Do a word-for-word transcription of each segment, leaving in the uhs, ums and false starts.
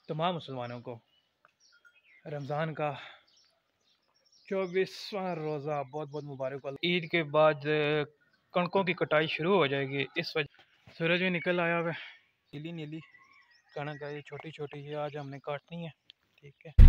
तमाम मुसलमानों को रमज़ान का चौबीसवां रोज़ा बहुत बहुत मुबारक हो। ईद के बाद अ, कणकों की कटाई शुरू हो जाएगी। इस वजह सूरज भी निकल आया हुआ है, नीली नीली कणक है, ये छोटी छोटी है, आज हमने काटनी है। ठीक है,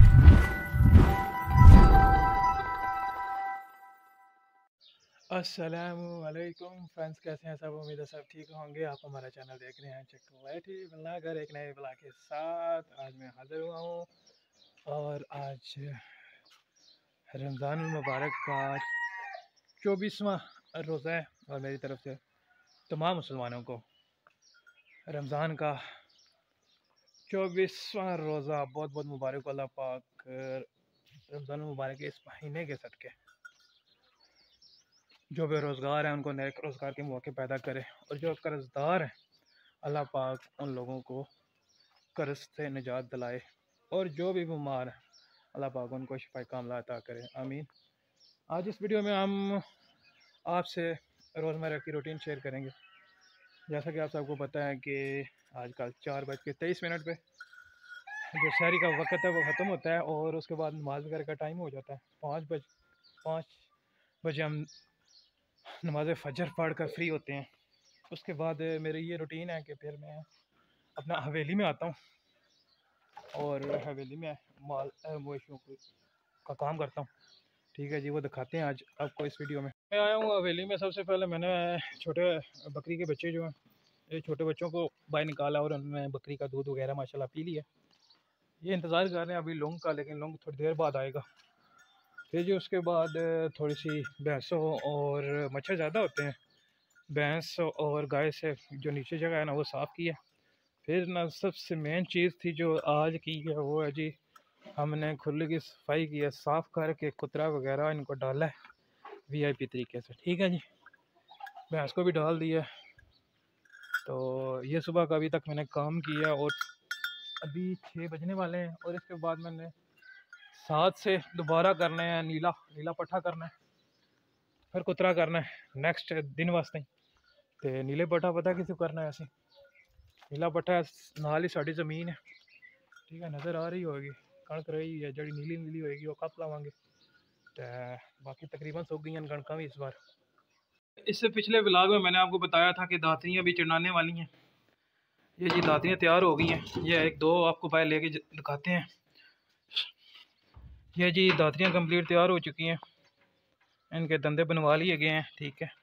अस्सलामु अलैकुम फ्रेंड्स, कैसे हैं सब? उम्मीद है सब ठीक होंगे। आप हमारा चैनल देख रहे हैं चकलेटी ब्लॉगर, एक नए ब्लॉग के साथ आज मैं हाजिर हुआ हूँ। और आज रमज़ान मुबारक का चौबीसवां रोज़ा है और मेरी तरफ से तमाम मुसलमानों को रमज़ान का चौबीसवां रोज़ा बहुत बहुत मुबारक हो। अल्लाह पाक रमज़ान मुबारक के इस महीने के सदक़े जो बेरोज़गार हैं उनको नए रोज़गार के मौके पैदा करे, और जो कर्ज़दार हैं अल्लाह पाक उन लोगों को कर्ज़ से निजात दिलाए, और जो भी बीमार हैं अल्लाह पाक उनको शिफा कामिला अता करे, आमीन। आज इस वीडियो में हम आपसे रोज़मर्रा की रूटीन शेयर करेंगे। जैसा कि आप सबको पता है कि आजकल चार बज के तेईस मिनट पे जो शहरी का वक्त है वो ख़त्म होता है, और उसके बाद नमाज वगैरह का टाइम हो जाता है। पाँच बज पाँच बजे हम नमाज फ़जर पढ़ कर फ्री होते हैं। उसके बाद मेरी ये रूटीन है कि फिर मैं अपना हवेली में आता हूँ और हवेली में माल मवेशियों का काम करता हूँ। ठीक है जी, वो दिखाते हैं आज आपको इस वीडियो में। मैं आया हूँ हवेली में। सबसे पहले मैंने छोटे बकरी के बच्चे जो हैं, ये छोटे बच्चों को बाहर निकाला और उनमें बकरी का दूध वगैरह माशाल्लाह पी लिया। ये इंतज़ार कर रहे हैं अभी लोंग का, लेकिन लोंग थोड़ी देर बाद आएगा। फिर जी उसके बाद थोड़ी सी भैंसों और मच्छर ज़्यादा होते हैं, भैंस और गाय से जो नीचे जगह है ना वो साफ़ किया। फिर ना सबसे मेन चीज़ थी जो आज की है वो है जी, हमने खुले की सफाई की है, साफ़ करके कुतरा वगैरह इनको डाला है वीआईपी तरीके से। ठीक है जी, भैंस को भी डाल दिया। तो ये सुबह का अभी तक मैंने काम किया और अभी छः बजने वाले हैं, और इसके बाद मैंने सात से दोबारा करना है नीला नीला पट्ठा करना है, फिर कुतरा करना है नेक्स्ट दिन वास्ते। तो नीले पट्ठा पता किसी को करना है? ऐसे नीला पट्ठा नाल ही साड़ी ज़मीन है, ठीक है, नज़र आ रही होगी कणक रही है जड़ी नीली नीली होएगी वो कप लावांगे। तो बाकी तकरीबन सूख गई कणक भी इस बार। इससे पिछले व्लॉग में मैंने आपको बताया था कि दातरियाँ भी चढ़ाने वाली हैं। ये जी दातरियाँ तैयार हो गई हैं, ये एक दो आपको पहले लेके दिखाते हैं। ये जी दातरियाँ कंप्लीट तैयार हो चुकी हैं, इनके धंधे बनवा लिए गए हैं। ठीक है,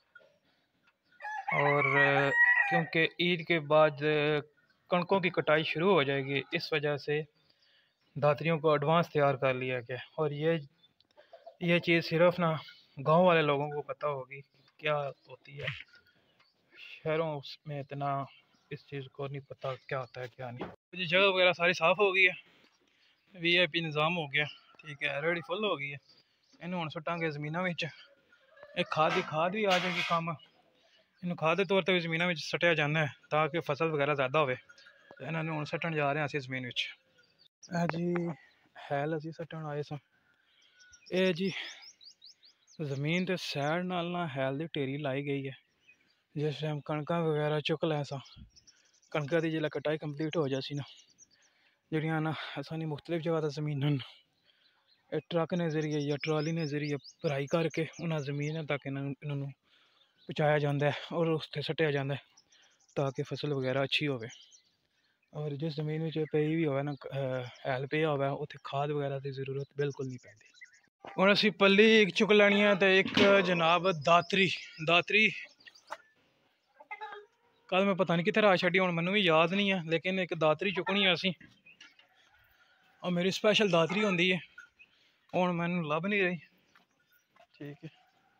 और क्योंकि ईद के बाद कणकों की कटाई शुरू हो जाएगी, इस वजह से दातरियों को एडवांस तैयार कर लिया गया। और ये ये चीज़ सिर्फ ना गांव वाले लोगों को पता होगी क्या होती है, शहरों में इतना इस चीज़ को नहीं पता क्या होता है क्या नहीं। जगह वगैरह सारी साफ़ हो गई है, वीआईपी निज़ाम हो गया। ठीक है, रेडी फुल हो गई है। इन्हों हुण सुट्टांगे ज़मीनां विच, एक खाद की खाद भी आ जाएगी काम। इन्हों खाद के तौर पर भी ज़मीनां विच सट्टिया जाता है ताकि फसल वगैरह ज़्यादा हो। इन्होंने हुण सट्टन जा रहे हैं असीं ज़मीन विच। ਇਹ जी हैल असीं सट्टन आए सां। ਇਹ जी ज़मीन ते सैड नाल ना हैल दी ढेरी लाई गई है। जिस टाइम कणकां वगैरह चुक लै सां, कणकां दी जिसलै कटाई कंप्लीट हो जासी ना, ਜਿਹੜੀਆਂ ना असां मुख्तलिफ जगह ते ज़मीनां ਇਹ ट्रक ने जरिए या ट्राली ने जरिए भराई करके उन्होंने ज़मीन तक इन्होंने पहुँचाया जाता है और उत्थे सट्टिया जाता है ताकि फसल वगैरह अच्छी हो। और जिस ज़मीन में पई भी हो ना हैल पिया हो उत्थे खाद वगैरह की जरूरत बिल्कुल नहीं पैंदी। हुण असीं पल्ली चुक लैनी है, तो एक जनाब दातरी दातरी कल मैं पता नहीं कितने राह छड्डी, हुण मैनूं भी याद नहीं है, लेकिन एक दातरी चुकनी है असीं, और मेरी स्पैशल दातरी होंदी है, हुण मैनूं लभ नहीं रही। ठीक है,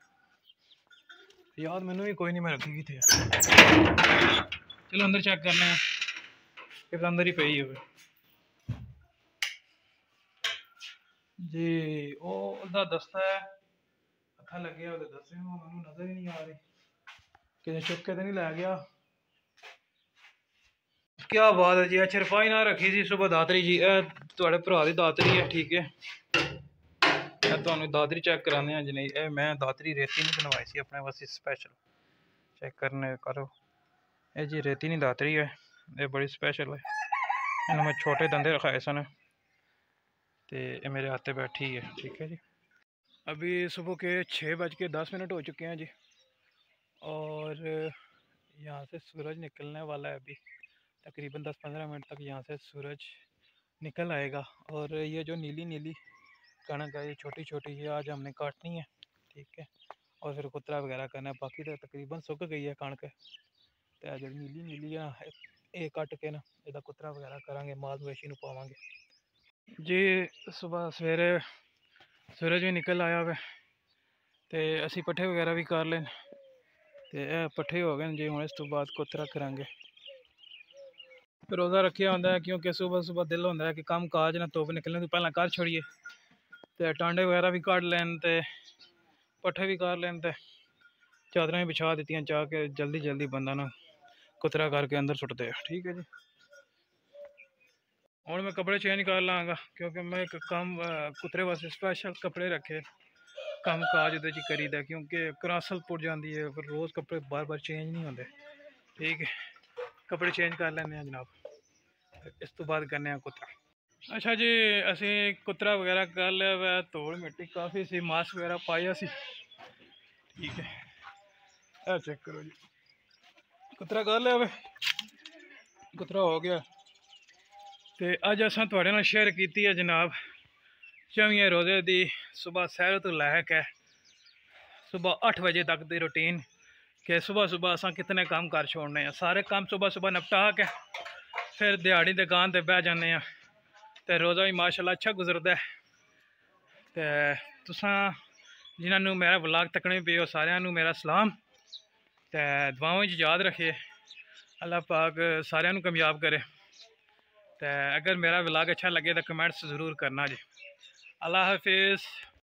याद मैनूं भी कोई नहीं, मैं रखी कित्थे है। चलो अंदर चेक करने हैं कि अंदर ही पई हो जी। ओहदा दस्ता है हथा लगे ओहदे दस्ते मैनूं नज़र ही नहीं आ रही, किसी चुक के तो नहीं लै गया। क्या बात है जी, चरपाई ना रखी सी सुबह दातरी जी, तुहाडे भरा दी दातरी है। ठीक है, तुहानूं दातरी चेक कराने हैं जी। नहीं, ए मैं दातरी रेती नहीं बनवाई सी अपने वास्ते स्पैशल, चेक करने करो। ये जी रेती नहीं दातरी है, ये बड़ी स्पैशल है। मैं छोटे धंधे रखाए सन तो मेरे हाथे बैठी है। ठीक है जी, अभी सुबह के छः बज के दस मिनट हो चुके हैं जी, और यहाँ से सूरज निकलने वाला है। अभी तकरीबन दस पंद्रह मिनट तक यहाँ से सूरज निकल आएगा। और ये जो नीली नीली कणक है, ये छोटी छोटी, ये आज हमने काटनी है। ठीक है, और फिर कुतरा वगैरह करना है। बाकी तो तकरीबन सुक गई है कणक, तो जो नीली नीली है ये कट के ना ਇਹਦਾ कुतरा वगैरह करांगे, माल मवेशी ਨੂੰ पावांगे जी। सुबह सवेरे सूरज भी निकल आया वे तो असी पट्ठे वगैरह भी कर लें, तो यह पट्ठे हो गए जी। हम इस तो बाद कुतरा करांगे। रोज़ा रखिया होंदा है क्योंकि सुबह सुबह दिल होंदा है कि काम काज ना धुप निकलने तो पहला कर छोड़िए, तो टांडे वगैरह भी कट लैन, तो पट्ठे भी कर लैन, तो चादरें भी बिछा दी चाह के जल्दी जल्दी बंदा ना कुतरा करके अंदर सुटते हैं। ठीक है जी, और मैं कपड़े चेंज कर लाँगा क्योंकि मैं एक काम कुतरे वास्ते स्पेशल कपड़े रखे, काम काज उहदे च करीदा क्योंकि करासल पुट जाती है, फिर रोज़ कपड़े बार बार चेंज नहीं होंगे। ठीक है, कपड़े चेंज कर लें जनाब, इस तो बाद करने कुतरा। अच्छा जी, असी कुतरा वगैरह कर लिया वै, धूल मिट्टी काफ़ी सी, मास्क वगैरह पाया सी। ठीक है, यह चेक करो जी, कुतरा कर लिया वे, कुतरा हो गया। तो अज असां तुहाडे नाल शेयर की है जनाब चौबीस रोज़े दी सुबह सैर तो लैके सुबह अठ बजे तक की रूटीन, कि सुबह सुबह असां कितने काम कर छोड़ने हैं। सारे काम सुबह सुबह निपटा के फिर दिहाड़ी दुकान पर बह जाने, तो रोज़ा भी माशाल्लाह अच्छा गुजरता है। तो तुसां जिन्होंने मेरा व्लॉग तकने पे हो सारियां मेरा सलाम, तो दुआओं याद रखे, अल्लाह पाक सारियां कामयाब करे। तो अगर मेरा व्लॉग अच्छा लगे तो कमेंट्स ज़रूर करना जी। अल्लाह हाफिज़।